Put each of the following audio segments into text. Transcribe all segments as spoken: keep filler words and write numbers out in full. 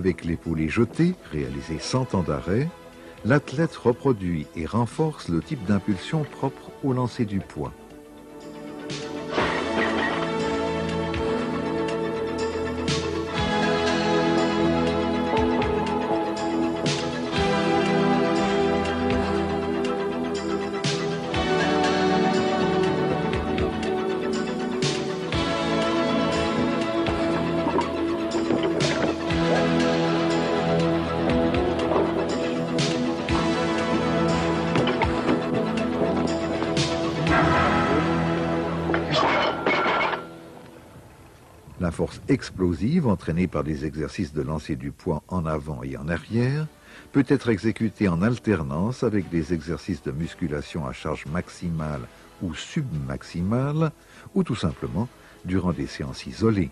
Avec l'épaulé jeté, réalisé sans temps d'arrêt, l'athlète reproduit et renforce le type d'impulsion propre au lancer du poids. La force explosive, entraînée par des exercices de lancer du poids en avant et en arrière, peut être exécutée en alternance avec des exercices de musculation à charge maximale ou submaximale, ou tout simplement durant des séances isolées.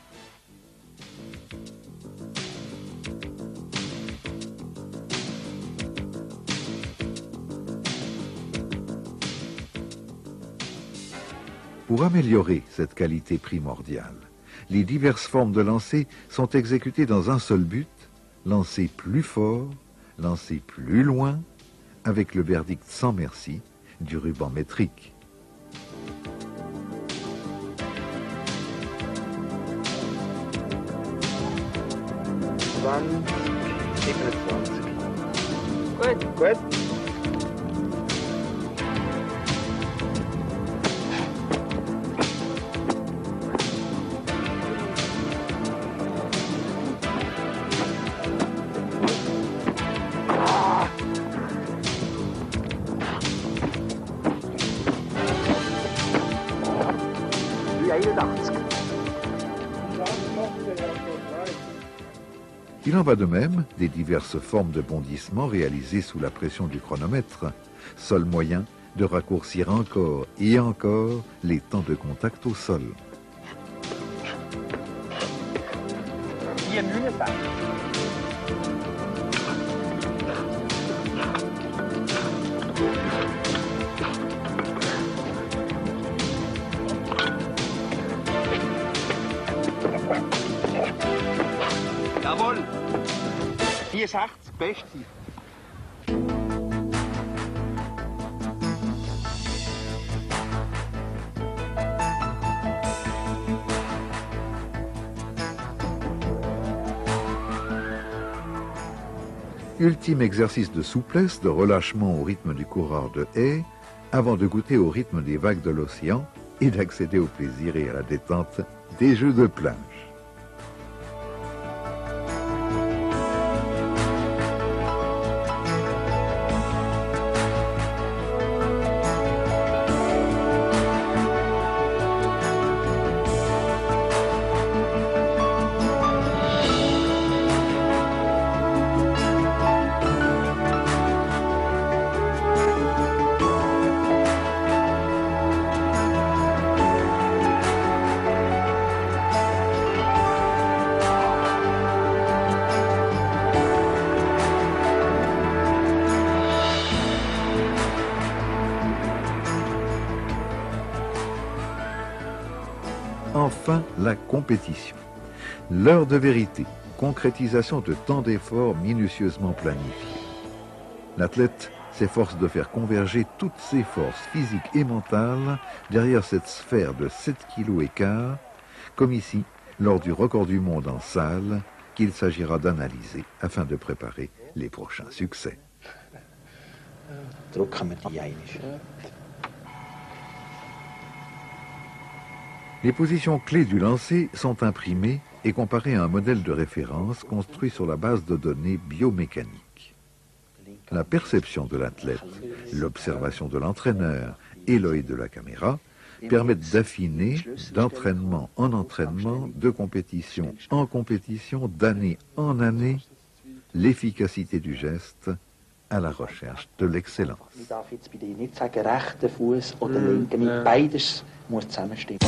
Pour améliorer cette qualité primordiale, les diverses formes de lancer sont exécutées dans un seul but, lancer plus fort, lancer plus loin, avec le verdict sans merci du ruban métrique. Gut. Gut. Il en va de même des diverses formes de bondissement réalisées sous la pression du chronomètre, seul moyen de raccourcir encore et encore les temps de contact au sol. Jawohl. vierundsachtzig, beste. Ultime exercice de souplesse, de relâchement au rythme du coureur de haie, avant de goûter au rythme des vagues de l'océan et d'accéder au plaisir et à la détente des jeux de plage. Enfin, la compétition. L'heure de vérité, concrétisation de tant d'efforts minutieusement planifiés. L'athlète s'efforce de faire converger toutes ses forces physiques et mentales derrière cette sphère de sept kilos et quart, comme ici, lors du record du monde en salle, qu'il s'agira d'analyser afin de préparer les prochains succès. Les positions clés du lancer sont imprimées et comparées à un modèle de référence construit sur la base de données biomécaniques. La perception de l'athlète, l'observation de l'entraîneur et l'œil de la caméra permettent d'affiner, d'entraînement en entraînement, de compétition en compétition, d'année en année, l'efficacité du geste à la recherche de l'excellence. Muss zusammenstimmen.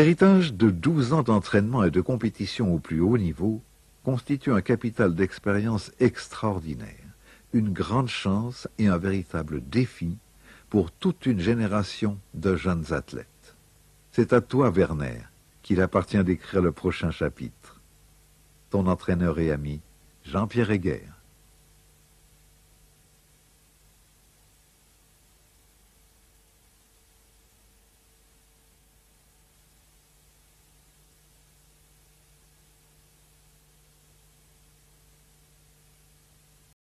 L'héritage de douze ans d'entraînement et de compétition au plus haut niveau constitue un capital d'expérience extraordinaire, une grande chance et un véritable défi pour toute une génération de jeunes athlètes. C'est à toi, Werner, qu'il appartient d'écrire le prochain chapitre. Ton entraîneur et ami, Jean-Pierre Heger.